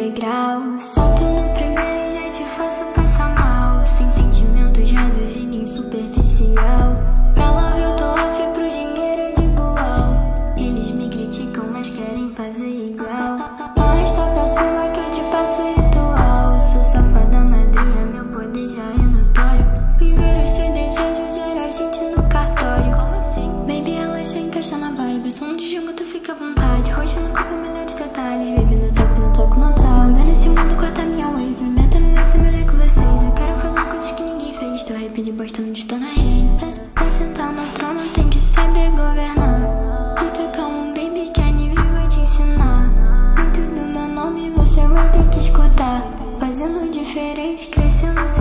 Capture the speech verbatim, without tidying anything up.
degrau. Solto no primeiro e já te faço passar mal, sem sentimentos rasos e nem superficial. Pra lá eu tô off, pro dinheiro de igual. Eles me criticam, mas querem fazer igual. Mas tá pra cima que eu te passo ritual. Sou safada madrinha, meu poder já é notório. Viver os seus desejos, gerar gente no cartório. Como assim? Baby, relaxa, encaixa na vibe. Som de jogo, tu fica à vontade. Roxo no corpo, melhores detalhes. Baby, no toco, no toco, no tal. Andar nesse mundo, corta minha wave. Meta no nesse melhor com vocês. Eu quero fazer as coisas que ninguém fez. Tô rap de bosta, não estou na rede. Pra, pra sentar no trono, tem que saber governar. Fica calmo, baby, que a nível vai te ensinar. Muito do meu nome você vai ter que escutar. Fazendo diferente, crescendo sem